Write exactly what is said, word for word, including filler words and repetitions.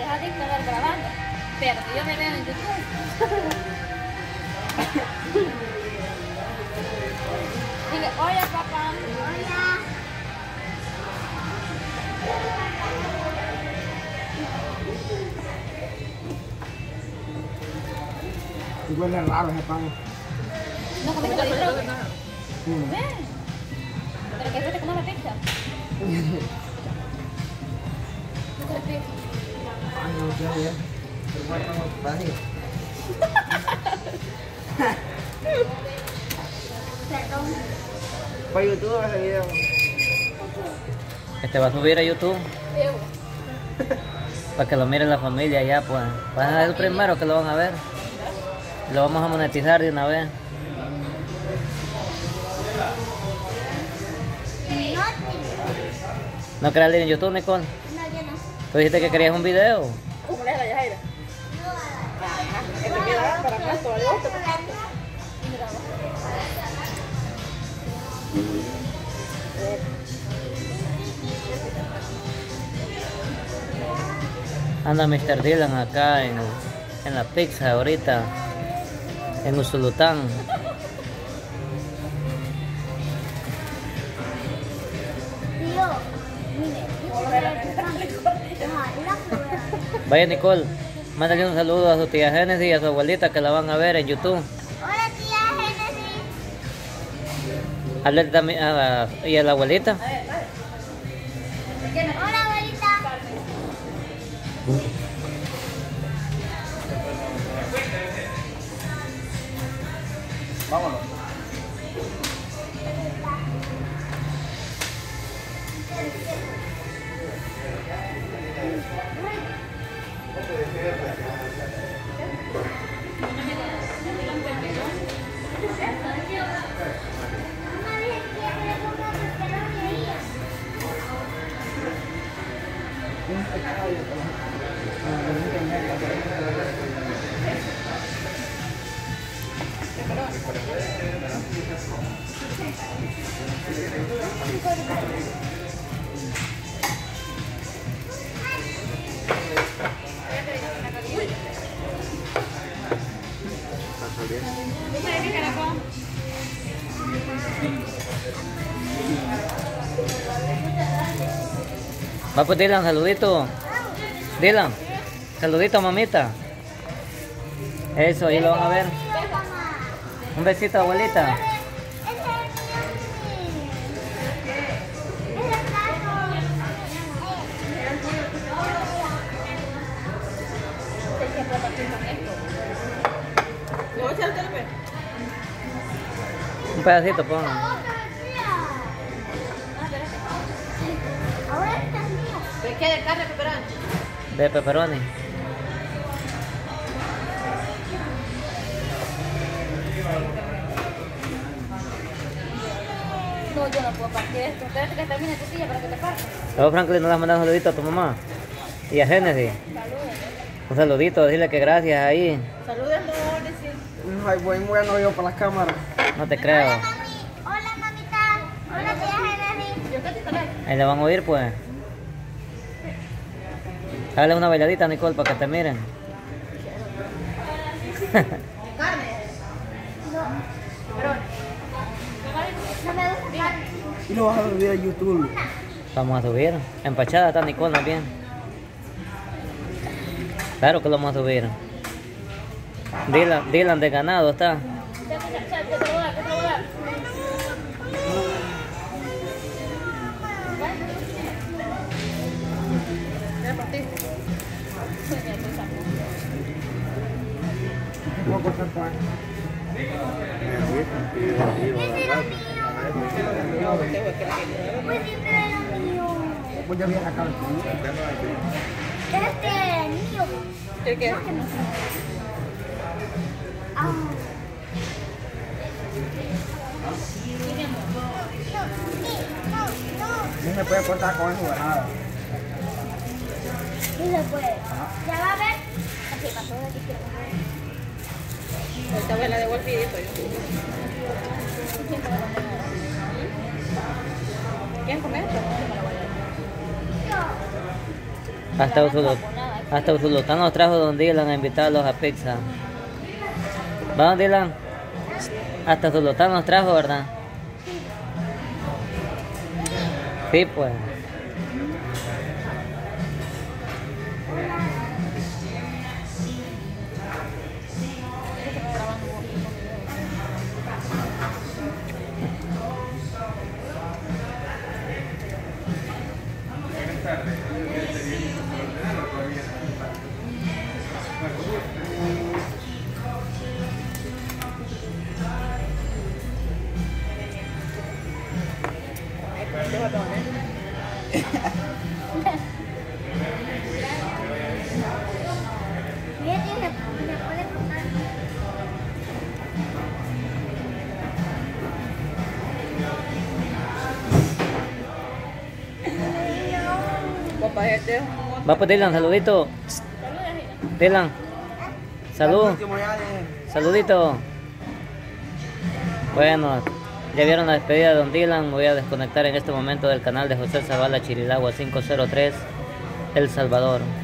es adicto a ver grabando. Pero si yo me veo en YouTube. Dile, hola papá. Hola. Y huele raro ese pan. No comiste el hidrógeno. Ven. Pero que te comas la pizza. ¿No quieres pizza? Ay, no sé bien. Pero bueno, no, fácil. Para YouTube ese video. Este va a subir a YouTube. Para que lo mire la familia ya, pues. Va a ser el primero que lo van a ver. Lo vamos a monetizar de una vez. ¿No querés salir en YouTube, Nicole? No, yo no. ¿Tú dijiste que querías un video? ¿Cómo le da la Yajaira? Este queda para más todavía. Anda mister Dylan acá en, en la pizza ahorita. En Usulután. Vaya Nicole, mándale un saludo a su tía Génesis y a su abuelita que la van a ver en YouTube. Hola tía Génesis. Háblale también a la, y a la abuelita. Hola abuelita. Vámonos. Va pues Dylan, saludito. Dylan, saludito mamita. Eso, ahí lo van a ver. Un besito abuelita. Un pedacito, ponlo. Ahora este es mío. ¿Pero qué de carne pepperoni? De pepperoni. No, yo no puedo partir esto. Espérate que termine tu silla para que te partas. Luego Franklin nos va a mandar un saludito a tu mamá. Y a Génesis. Un saludito, decirle que gracias ahí. Salúdenlo, decir. Ay, buen bueno yo para las cámaras. No te creo. Hola, mami. Hola, mamita. Hola, tía Génesis. Yo casi te Ahí le van a oír pues. Dale una bailadita Nicole para que te miren. Carne. No. Pero. No me gusta carne. Y lo vas a subir a YouTube. Vamos a subir. Empachada está Nicole más bien. Claro que lo vamos a subir. Dylan, Dylan de ganado está. ¿Qué te voy a dar? ¿Qué te voy a dar? ¿Quieres partir? Voy a cortar pan. Pues siempre era mío. Pues ya viene acá. Este es mío. ¿El qué? Ah. No se puede cortar con eso, nada. Sí se puede. Ya va a ver. Así pasó de aquí. Ahorita voy a la de golpidito. ¿Quieren comer? Hasta Usulután. Hasta Usulután nos trajo Don Dylan a invitarlos a pizza. ¿Va, Don Dylan? Hasta Usulután nos trajo, ¿verdad? Sí, pues. Va, pues Dylan, saludito. Dylan, salud. Saludito. Bueno, ya vieron la despedida de Don Dylan. Voy a desconectar en este momento del canal de José Zavala Chirilagua cinco cero tres, El Salvador.